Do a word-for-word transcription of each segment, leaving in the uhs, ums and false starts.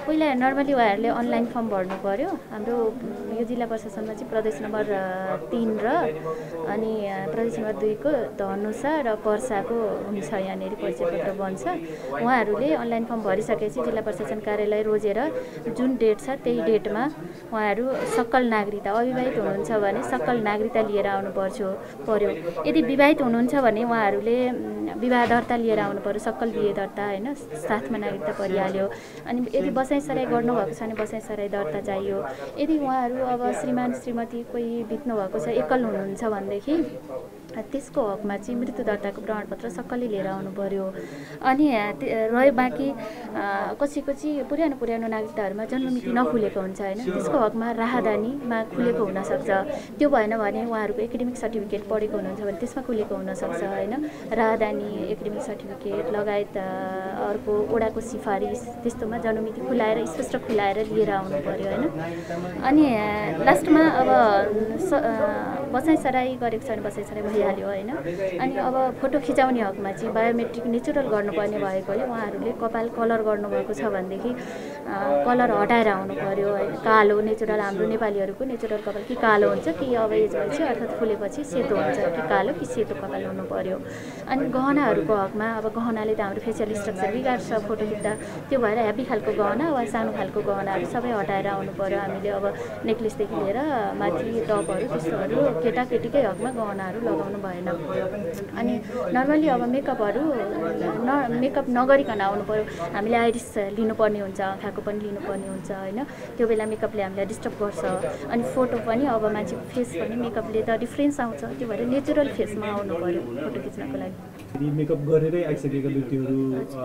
पहिला नर्मली उहाँहरूले online form भर्नु पर्यो। हाम्रो यो जिल्ला प्रशासनमा चाहिँ प्रदेश नम्बर तीन र अनि प्रदेश नम्बर दुईको धनुषा र पर्साको हुन्छ यहाँनिर परिचय पत्र बन्छ। उहाँहरूले अनलाइन फर्म भरिसकेपछि जिल्ला प्रशासन कार्यालय रोजेर जुन डेट छ त्यही डेटमा उहाँहरू सकल नागरिकता, अविवाहित हुनुहुन्छ भने सकल नागरिकता लिएर आउनु पर्छ पर्यो। यदि विवाहित हुनुहुन्छ भने उहाँहरूले विवाह दर्ता लिएर आउनु पर्यो, सकल बिहे दर्ता होइन, साथमा नागरिकता परिहाल्यो। अनि यदि बसाइँ सराई गर्नुभएको छ भने बसाइँ सराई दर्ता चाहियो। यदि उहाँहरू अब श्रीमान श्रीमती कोही बित्नु भएको छ, एकल हुनुहुन्छ भनेदेखि त्यसको हकमा चाहिँ मृत्यु दर्ताको प्रमाणपत्र सक्कली लिएर आउनु पर्यो। अनि रह्यो बाँकी कसैको चाहिँ पुरानो पुरानो नागरिकताहरूमा जन्ममिति नखुलेको हुन्छ होइन, त्यसको हकमा राहदानीमा खुलेको हुनसक्छ। त्यो भएन भने उहाँहरूको एकाडेमिक सर्टिफिकेट पढेको हुनुहुन्छ भने त्यसमा खुलेको हुनसक्छ होइन। राहदानी, एकाडेमिक सर्टिफिकेट लगायत अर्को ओडाको सिफारिस त्यस्तोमा जन्ममिति खुलाएर स्पष्ट खुलाएर लिएर आउनु पर्यो होइन। अनि लास्टमा अब बसाइँ सराई गरेको छ भने बसाइँ सराई भइहाल्यो होइन। अनि अब फोटो खिचाउने हकमा चाहिँ बायोमेट्रिक नेचुरल गर्नुपर्ने भएकोले उहाँहरूले कपाल कलर गर्नुभएको छ भनेदेखि कलर हटाएर आउनु पर्यो होइन। कालो नेचुरल, हाम्रो नेपालीहरूको नेचुरल कपाल कि कालो हुन्छ कि अब एज भएपछि अर्थात् फुलेपछि सेतो हुन्छ कि कालो कि सेतो कपाल हुनु पर्यो। अनि गहनाहरूको हकमा अब गहनाले त हाम्रो फेसियल स्ट्रक्चर बिगार्छ फोटो खिच्दा, त्यो भएर हेभी खालको गहना वा सानो खालको गहनाहरू सबै हटाएर आउनु पर्यो। हामीले अब नेक्लेसदेखि लिएर माथि टपहरू त्यस्तोहरू केटाकेटीकै हकमा गहनाहरू लगाउनु भएन। अनि नर्मली अब मेकअपहरू न मेकअप नगरिकन आउनु पर्यो। हामीले आइरिस लिनुपर्ने हुन्छ, आँखाको पनि लिनुपर्ने हुन्छ होइन। त्यो बेला मेकअपले हामीलाई डिस्टर्ब गर्छ। अनि फोटो पनि अब मान्छेको फेस पनि मेकअपले त डिफ्रेन्स आउँछ, त्यो भएर नेचुरल फेसमा आउनु पर्यो फोटो खिच्नको लागि। मेकअप गरेरै आइसकेका व्यक्तिहरू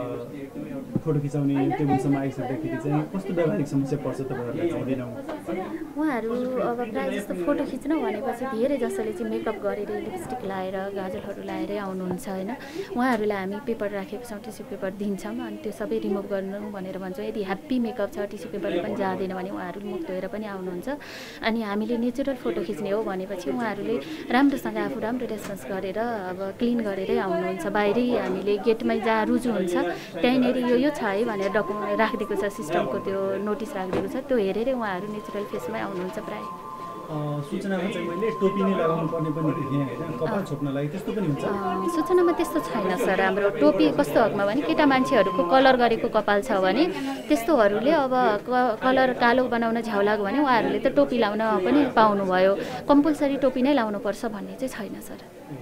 फोटो खिचाउने टेबलसम्म आइसक्दाखेरि चाहिँ कस्तो व्यावहारिक समस्या पर्छ तपाईँहरूलाई चाहिँदैनौँ? उहाँहरू अब प्रायः जस्तो फोटो खिच्न भनेपछि धेरै जसोले चाहिँ मेकअप गरेर लिपस्टिक लाएर गाजलहरू लाएरै आउनुहुन्छ होइन। उहाँहरूलाई हामी पेपर राखेको छौँ, टिस्यु पेपर दिन्छौँ अनि त्यो सबै रिमुभ गर्नु भनेर भन्छौँ। यदि ह्याप्पी मेकअप छ, टिस्यु पेपरले पनि जाँदैन भने उहाँहरू मुख धोएर पनि आउनुहुन्छ। अनि हामीले नेचुरल फोटो खिच्ने हो भनेपछि उहाँहरूले राम्रोसँग आफू राम्रो रेस्पोन्स गरेर अब क्लिन गरेरै आउनुहुन्छ। बाहिरै हामीले गेटमै जहाँ रुजु हुन्छ त्यहीँनिर यो यो छ है भनेर डकुमेन्ट राखिदिएको छ, सिस्टमको त्यो नोटिस राखिदिएको छ, त्यो हेरेरै उहाँहरू नेचुरल फेसमै आउनुहुन्छ। प्रायः सूचनामा चाहिँ मैले टोपी नै लगाउनु पर्ने पनि देखेँ होइन, कपाल छोप्नलाई त्यस्तो पनि हुन्छ? सूचनामा त्यस्तो छैन सर। हाम्रो टोपी कस्तो हकमा भने केटा मान्छेहरूको कलर गरेको कपाल छ भने त्यस्तोहरूले अब कलर कालो बनाउन झ्याउ लाग्यो भने उहाँहरूले त टोपी लाउन पनि पाउनुभयो। कम्पलसरी टोपी नै लाउनुपर्छ भन्ने चाहिँ छैन सर।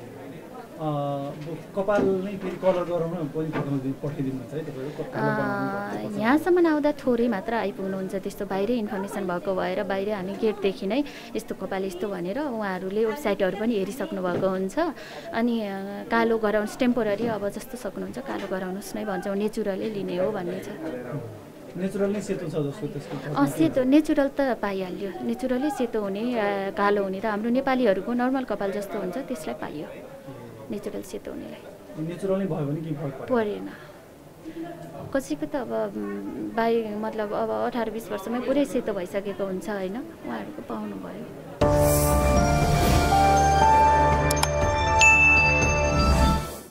कपाल नै फेरि कलर गराउन पनि पठाइदिनुहुन्छ है तपाईँहरू? यहाँसम्म आउँदा थोरै मात्र आइपुग्नुहुन्छ, त्यस्तो बाहिरै इन्फर्मेसन भएको भएर बाहिर हामी गेटदेखि नै यस्तो कपाल यस्तो भनेर उहाँहरूले वेबसाइटहरू पनि हेरिसक्नु भएको हुन्छ। अनि कालो गराउनुहोस्, टेम्पोररी अब जस्तो सक्नुहुन्छ कालो गराउनुहोस् नै भन्छौँ, नेचुरलै लिने हो भन्ने छ। नेचुरल नै सेतो छ जस्तो त्यसको? अँ सेतो नेचुरल त पाइहाल्यो, नेचुरलै सेतो हुने कालो हुने त हाम्रो नेपालीहरूको नर्मल कपाल जस्तो हुन्छ त्यसलाई पाइयो, नेचुरल सेतो हुनेलाई। नेचुरल नै भयो भने के फरक परेन। कसैको त अब बाई मतलब अब अठार बिस वर्षमै पुरै सेतो भइसकेको हुन्छ होइन, उहाँहरूको पाउनु भयो।